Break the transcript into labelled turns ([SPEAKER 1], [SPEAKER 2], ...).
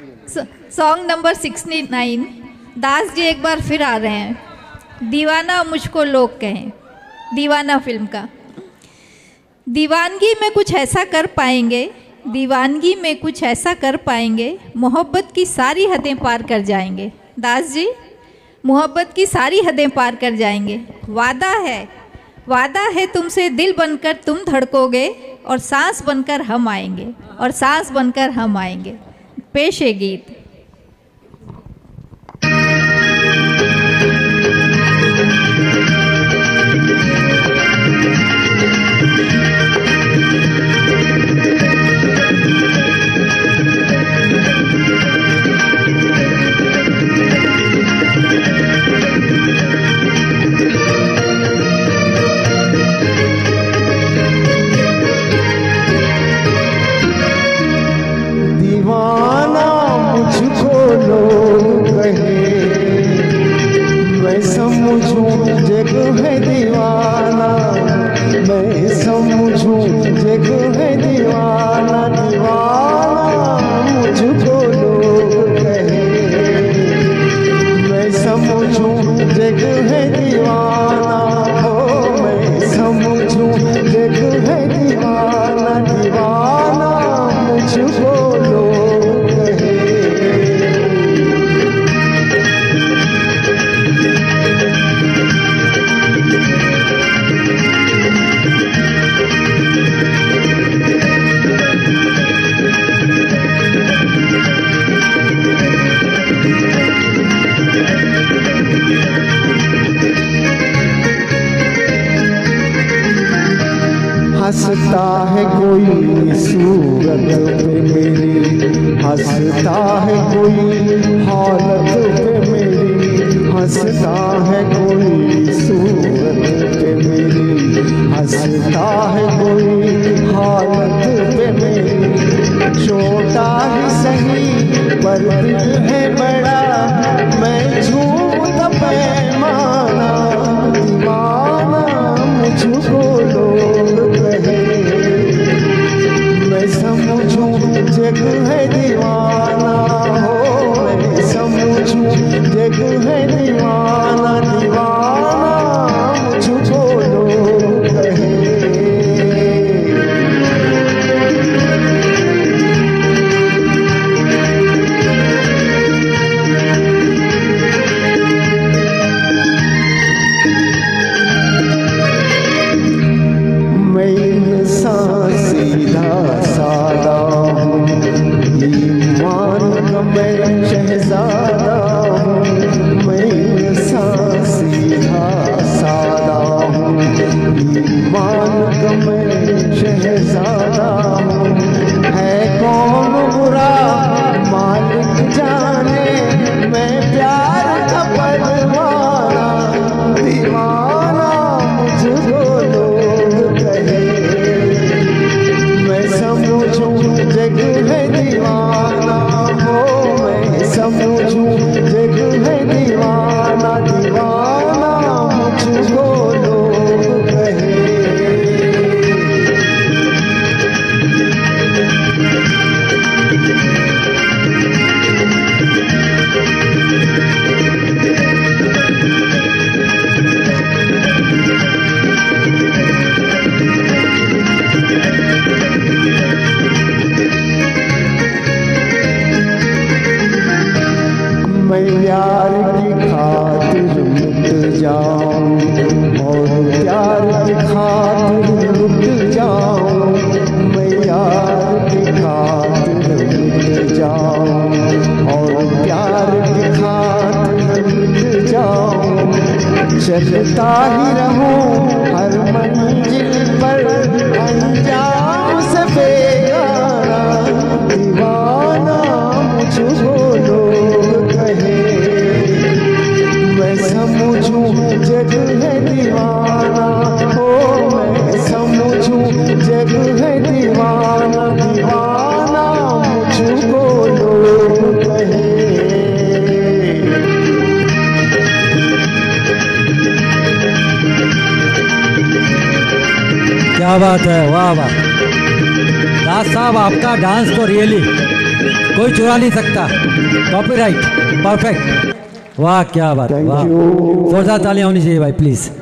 [SPEAKER 1] Song number 69। Das ji एक बार फिर आ रहे हैं। दीवाना मुझको लोग कहें, दीवाना फिल्म का। दीवानगी में कुछ ऐसा कर पाएंगे, दीवानगी में कुछ ऐसा कर पाएंगे, मोहब्बत की सारी हदें पार कर जाएंगे। दास जी मोहब्बत की सारी हदें पार कर जाएंगे। वादा है तुमसे, दिल बनकर तुम धड़कोगे और सांस बनकर हम आएंगे, और सांस बनकर हम आएंगे। पेश है गीत।
[SPEAKER 2] हंसता है कोई सूरत पे मेरी, हंसता है कोई हालत पे मेरी, हंसता है कोई सूरत पे मेरी, हंसता है कोई हालत पे मेरी। छोटा ही सही पर दिल है बड़ा, मैं झूठ पैमाना, दीवाना मुझको लोग कहे, मैं समझूं जग है दीवाना हो, मैं समझूं जग है दीवाना, दीवाना मुझको लोग कहे। चलता ही रहूं हर मंजिल पर, अंजाम से बेगाना, दीवाना मुझको लोग कहे, मैं समझूं जग है दीवाना हो, मैं समझूं जग है दीवाना, दीवाना मुझको लोग कहे।
[SPEAKER 3] क्या बात है, वाह वाह दास साहब, आपका डांस तो रियली कोई चुरा नहीं सकता। Copyright perfect. वाह क्या बात,
[SPEAKER 2] Thank
[SPEAKER 3] वाह।
[SPEAKER 2] you.
[SPEAKER 3] जोरदार तालियां होनी चाहिए भाई प्लीज।